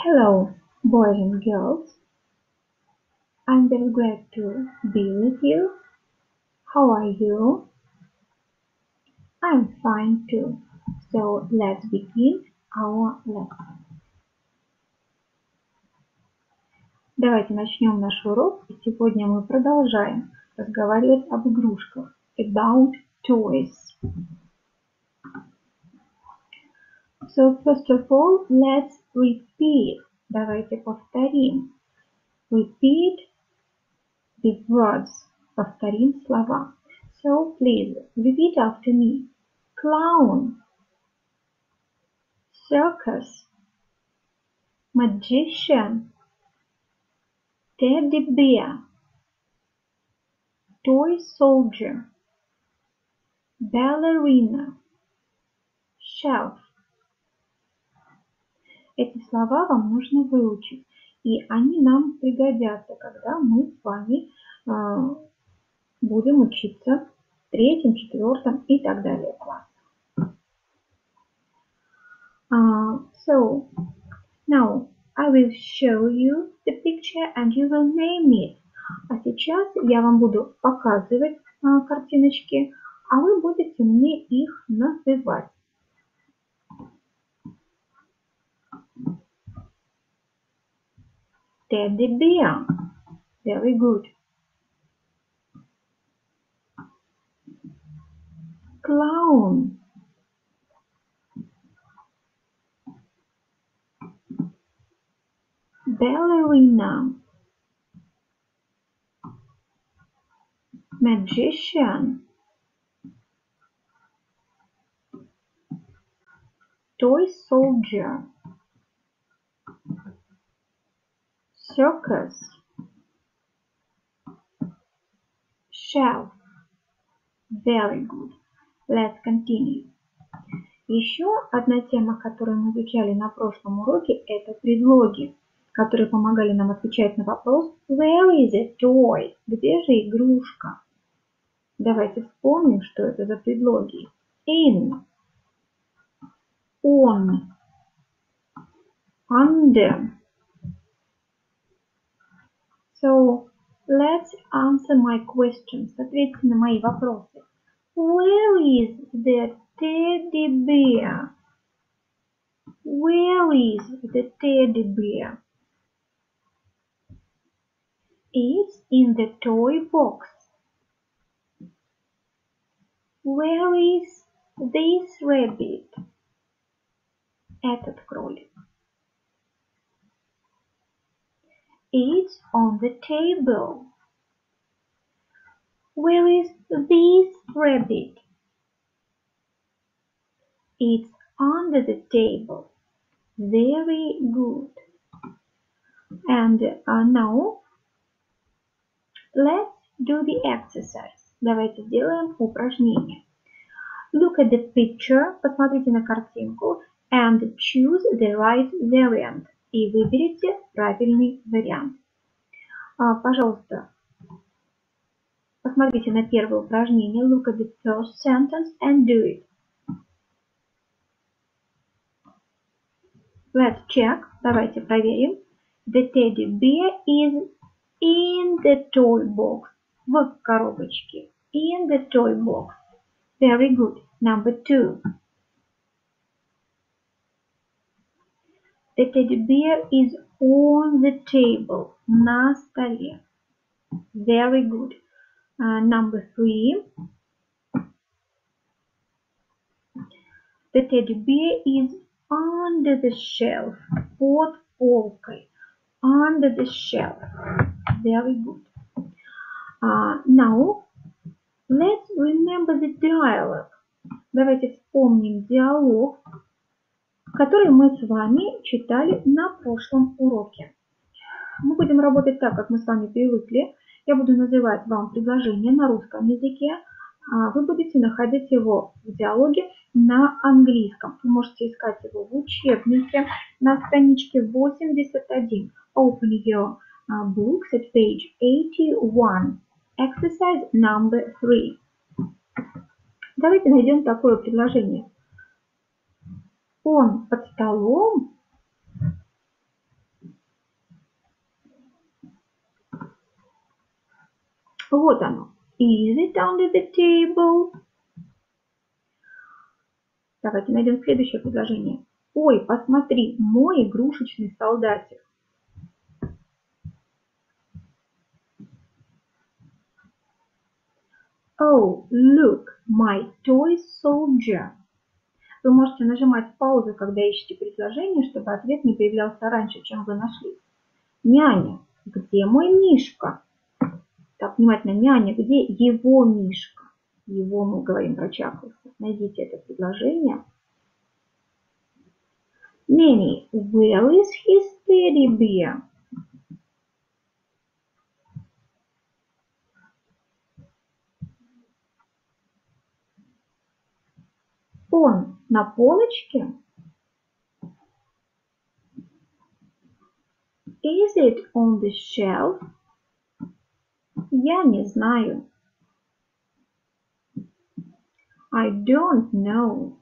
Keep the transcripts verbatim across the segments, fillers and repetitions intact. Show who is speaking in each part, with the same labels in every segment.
Speaker 1: Hello, boys and girls. I'm very glad to be with you. How are you? I'm fine too. So let's begin our lesson. Давайте начнем наш урок. И сегодня мы продолжаем разговаривать об игрушках. About toys. So first of all, let's repeat. Давайте повторим. Repeat the words. Повторим слова. So please repeat after me. Clown, circus, magician, teddy bear, toy soldier, ballerina, shelf. Эти слова вам нужно выучить, и они нам пригодятся, когда мы с вами э, будем учиться в третьем, четвертом и так далее классах. Uh, so, now I will show you the picture and you will name it. А сейчас я вам буду показывать а, картиночки, а вы будете мне их называть. Teddy bear. Very good. Clown. Ballerina. Magician. Toy soldier. Circus. Shelf. Very good. Let's continue. Еще одна тема, которую мы изучали на прошлом уроке, это предлоги, которые помогали нам отвечать на вопрос Where is a toy? Где же игрушка? Давайте вспомним, что это за предлоги. In, on, under. So, let's answer my questions. Ответьте на мои вопросы. Where is the teddy bear? Where is the teddy bear? It's in the toy box. Where is this rabbit? Этот кролик. It's on the table. Where is this rabbit? It's under the table. Very good. And uh, now, let's do the exercise. Давайте сделаем упражнение. Look at the picture, посмотрите на картинку, and choose the right variant. И выберите правильный вариант. А, пожалуйста, посмотрите на первое упражнение. Look at the first sentence and do it. Let's check. Давайте проверим. The teddy bear is in the toy box. В коробочке. In the toy box. Very good. Number two. The teddy bear is on the table. На столе. Very good. Uh, number three. The teddy bear is under the shelf. Под полкой. Under the shelf. Very good. Uh, now, let's remember the dialogue. Давайте вспомним диалог, который мы с вами читали на прошлом уроке. Мы будем работать так, как мы с вами привыкли. Я буду называть вам предложение на русском языке, а вы будете находить его в диалоге на английском. Вы можете искать его в учебнике на страничке восемьдесят один. Open your uh, books at page eighty-one. Exercise number three. Давайте найдем такое предложение. Он под столом Вот оно. Is it under the table? Давайте найдем следующее предложение. Ой, посмотри, мой игрушечный солдатик. Oh, look, my toy soldier. Вы можете нажимать паузу, когда ищете предложение, чтобы ответ не появлялся раньше, чем вы нашли. Няня, где мой мишка? Так, внимательно, няня, где его мишка? Его мы говорим про Чаклса. Найдите это предложение. Nanny, where is his teddy bear? Он на полочке? Is it on the shelf? Я не знаю. I don't know.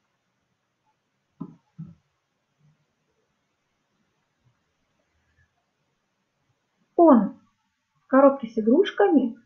Speaker 1: Он в коробке с игрушками?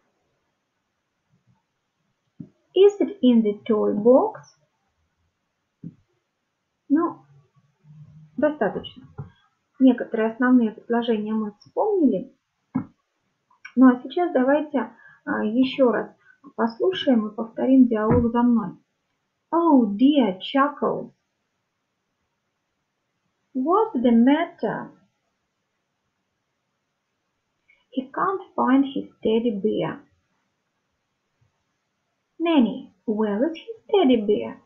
Speaker 1: Is it in the toy box? Ну, достаточно. Некоторые основные предложения мы вспомнили. Ну а сейчас давайте а, еще раз послушаем и повторим диалог за мной. Oh dear Chuckles, what's the matter? He can't find his teddy bear. Nanny, where is his teddy bear?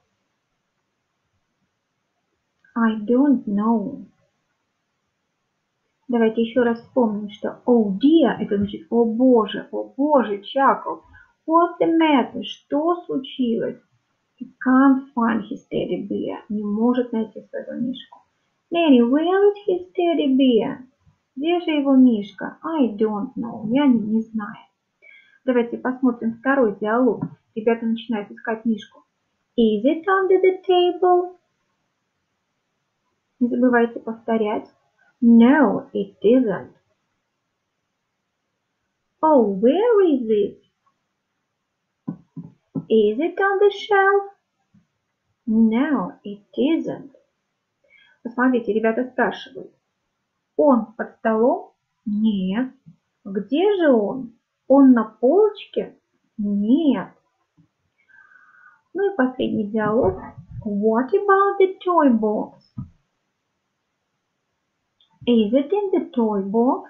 Speaker 1: I don't know. Давайте еще раз вспомним, что oh dear, это значит о боже, о боже, Chuckles. What's the matter? Что случилось? He can't find his teddy bear. Не может найти своего мишку. Nanny, where is his teddy bear? Где же его мишка? I don't know. Я не, не знаю. Давайте посмотрим второй диалог. Ребята начинают искать мишку. Is it under the table? Не забывайте повторять. No, it isn't. Oh, where is it? Is it on the shelf? No, it isn't. Посмотрите, ребята спрашивают. Он под столом? Нет. Где же он? Он на полочке? Нет. Ну и последний диалог. What about the toy box? Is it in the toy box?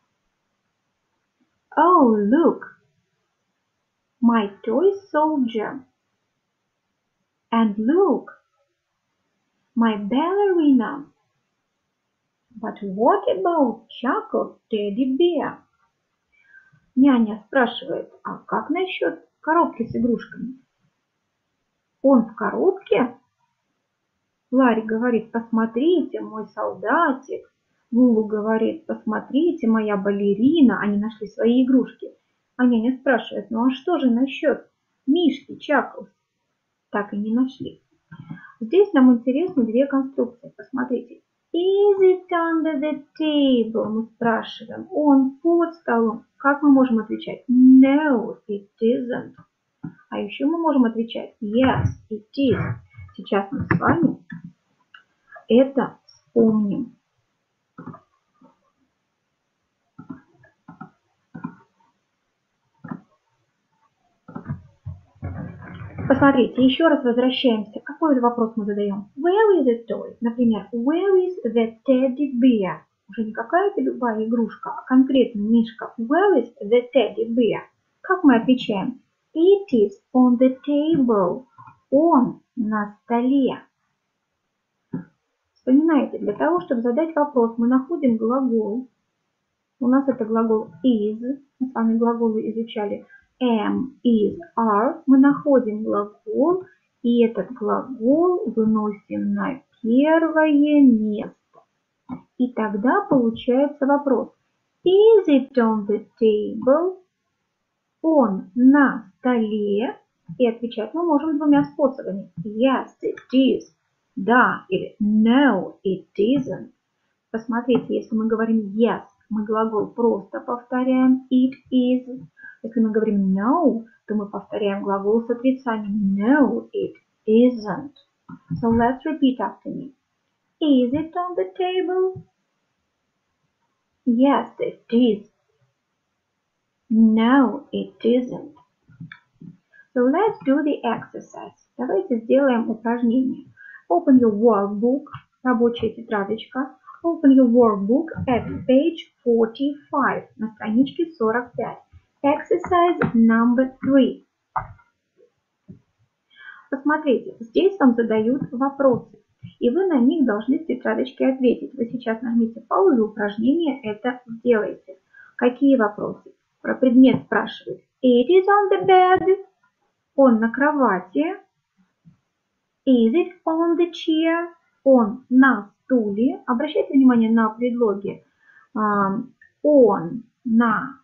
Speaker 1: Oh, look, my toy soldier. And look, my ballerina. But what about Chuckles' teddy bear? Няня спрашивает, а как насчет коробки с игрушками? Он в коробке? Ларри говорит, посмотрите, мой солдатик. Лулу говорит, посмотрите, моя балерина. Они нашли свои игрушки. А няня спрашивает, ну а что же насчет мишки Чаклс? Так и не нашли. Здесь нам интересны две конструкции. Посмотрите. Is it under the table? Мы спрашиваем. Он под столом. Как мы можем отвечать? No, it isn't. А еще мы можем отвечать yes, it is. Сейчас мы с вами это вспомним. Посмотрите, еще раз возвращаемся. Какой вопрос мы задаем? Where is the toy? Например, where is the teddy bear? Уже не какая-то любая игрушка, а конкретно мишка. Where is the teddy bear? Как мы отвечаем? It is on the table. Он на столе. Вспоминайте, для того, чтобы задать вопрос, мы находим глагол. У нас это глагол is. Мы с вами глаголы изучали. Am, is, are. Мы находим глагол, и этот глагол выносим на первое место. И тогда получается вопрос. Is it on the table? Он на столе. И отвечать мы можем двумя способами. Yes, it is. Да или no, it isn't. Посмотрите, если мы говорим yes, мы глагол просто повторяем it is. Если мы говорим no, то мы повторяем глагол с отрицанием. No, it isn't. So let's repeat after me. Is it on the table? Yes, it is. No, it isn't. So let's do the exercise. Давайте сделаем упражнение. Open your workbook, рабочая тетрадочка. Open your workbook at page forty-five, на страничке сорок пять. Exercise number three. Посмотрите, здесь вам задают вопросы, и вы на них должны в тетрадочке ответить. Вы сейчас нажмите паузу, упражнение это сделайте. Какие вопросы? Про предмет спрашивают. It is on the bed. Он на кровати. Is it on the chair? Он на стуле. Обращайте внимание на предлоги. Um, он на.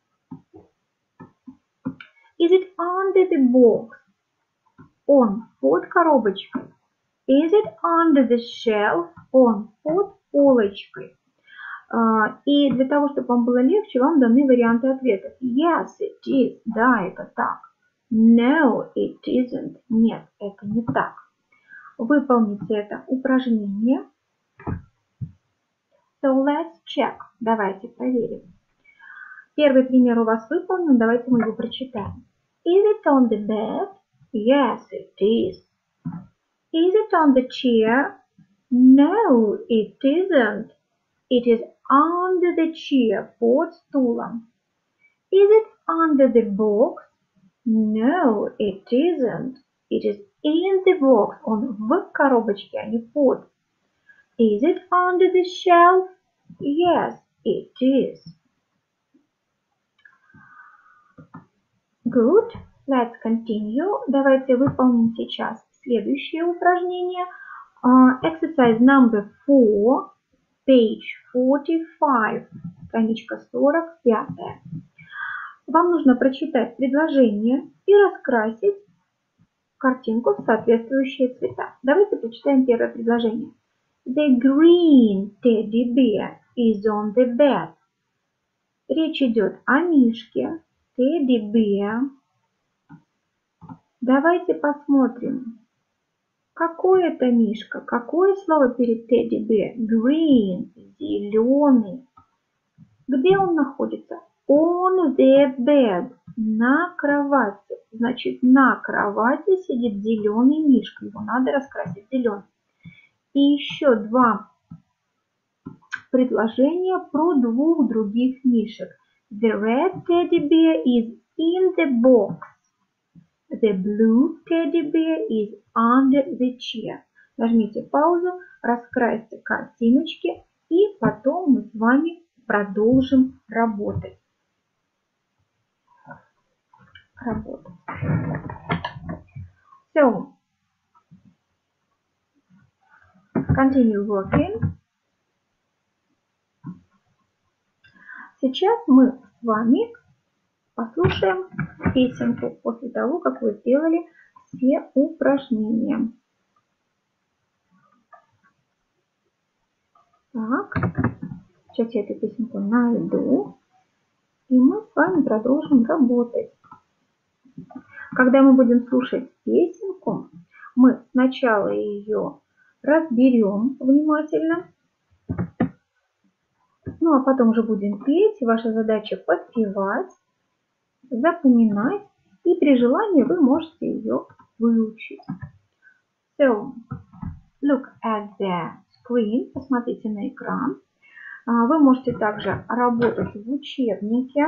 Speaker 1: Is it under the box? Он под коробочкой. Is it under the shelf? Он под полочкой. Uh, и для того, чтобы вам было легче, вам даны варианты ответов. Yes, it is. Да, это так. No, it isn't. Нет, это не так. Выполните это упражнение. So let's check. Давайте проверим. Первый пример у вас выполнен. Давайте мы его прочитаем. Is it on the bed? Yes, it is. Is it on the chair? No, it isn't. It is under the chair, под стулом. Is it under the box? No, it isn't. It is in the box. Он в коробочке, а не под. Is it under the shelf? Yes, it is. Good. Let's continue. Давайте выполним сейчас следующее упражнение. Uh, exercise number four, page forty-five, страничка сорок пять. Вам нужно прочитать предложение и раскрасить картинку в соответствующие цвета. Давайте прочитаем первое предложение. The green teddy bear is on the bed. Речь идет о мишке. Teddy bear. Давайте посмотрим, какой это мишка, какое слово перед teddy bear? Green, зеленый. Где он находится? On the bed, на кровати. Значит, на кровати сидит зеленый мишка, его надо раскрасить зеленым. И еще два предложения про двух других мишек. The red teddy bear is in the box. The blue teddy bear is under the chair. Нажмите паузу, раскрасьте картиночки, и потом мы с вами продолжим работать. Работать. So, continue working. Сейчас мы с вами послушаем песенку после того, как вы сделали все упражнения. Так, сейчас я эту песенку найду, и мы с вами продолжим работать. Когда мы будем слушать песенку, мы сначала ее разберем внимательно, ну а потом уже будем петь. Ваша задача подпевать, запоминать, и при желании вы можете ее выучить. So, look at the screen, посмотрите на экран. Вы можете также работать в учебнике.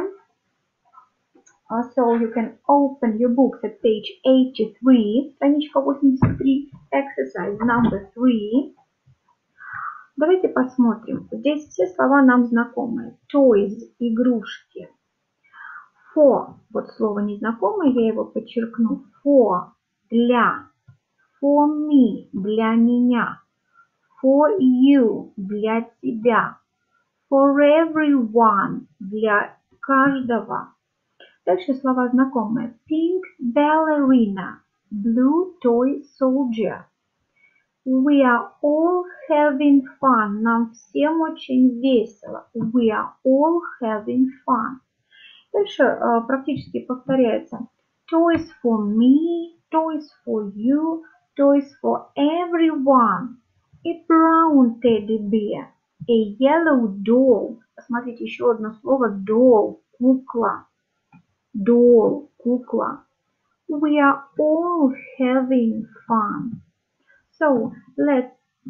Speaker 1: So you can open your books at page eighty-three, страничка восемьдесят три, exercise number three. Давайте посмотрим. Здесь все слова нам знакомые. Toys, игрушки. For, вот слово незнакомое, я его подчеркну. For, для. For me, для меня. For you, для тебя. For everyone, для каждого. Дальше слова знакомые. Pink ballerina, blue toy soldier. We are all having fun. Нам всем очень весело. We are all having fun. Дальше э, практически повторяется. Toys for me, toys for you, toys for everyone. A brown teddy bear, a yellow doll. Посмотрите, еще одно слово doll, кукла. Doll, кукла. We are all having fun. So let's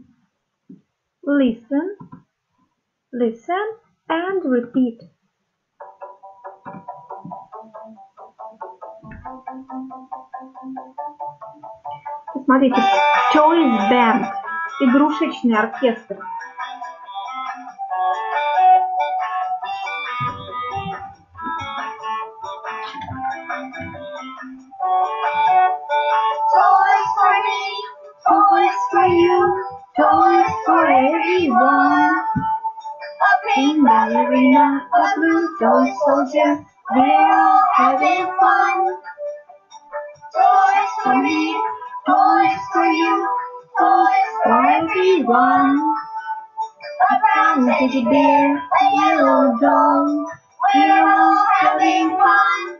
Speaker 1: listen, listen and repeat. Смотрите, toys band, игрушечный оркестр.
Speaker 2: Toys for me, toys for you, toys for everyone. A pink ballerina, a blue toy soldier, we're all having fun. Toys for me, toys for you, toys for everyone. A brown teddy bear, a yellow doll, we're all having fun.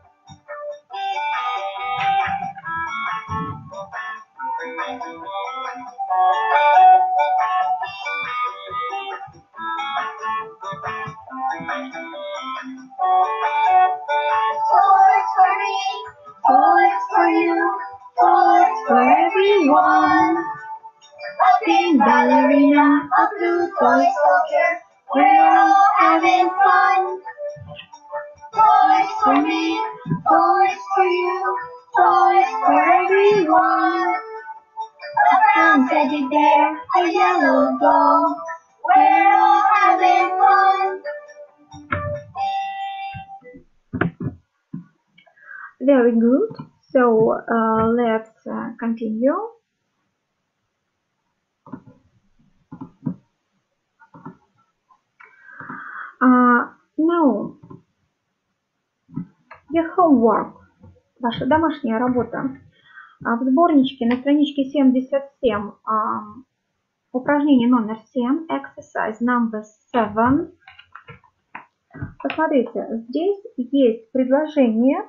Speaker 2: Toys for me, toys for you, toys for everyone. A pink ballerina, a blue toy soldier, we're all having fun. Toys for me, toys for you, toys for everyone. A brown teddy bear, a yellow doll, we're all having fun.
Speaker 1: Very good. So uh, let's uh, continue. Uh, now, your homework, ваша домашняя работа. Uh, в сборничке на страничке семьдесят семь, uh, упражнение номер семь, exercise number seven. Посмотрите, здесь есть предложения,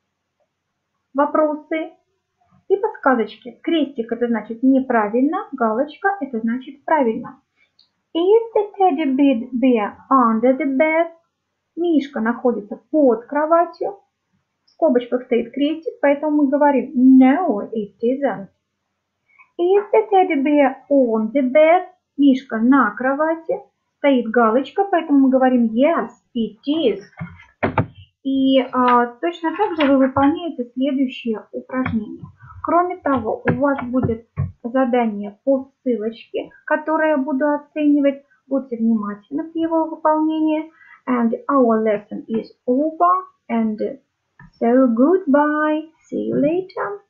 Speaker 1: вопросы и подсказочки. Крестик — это значит неправильно, галочка — это значит правильно. Is the teddy bear under the bed? Мишка находится под кроватью. В скобочках стоит крестик, поэтому мы говорим no, it isn't. Is the teddy bear on the bed? Мишка на кровати. Стоит галочка, поэтому мы говорим yes, it is. И а, точно так же вы выполняете следующее упражнение. Кроме того, у вас будет задание по ссылочке, которое я буду оценивать. Будьте внимательны к его выполнению. And our lesson is over. And so goodbye. See you later.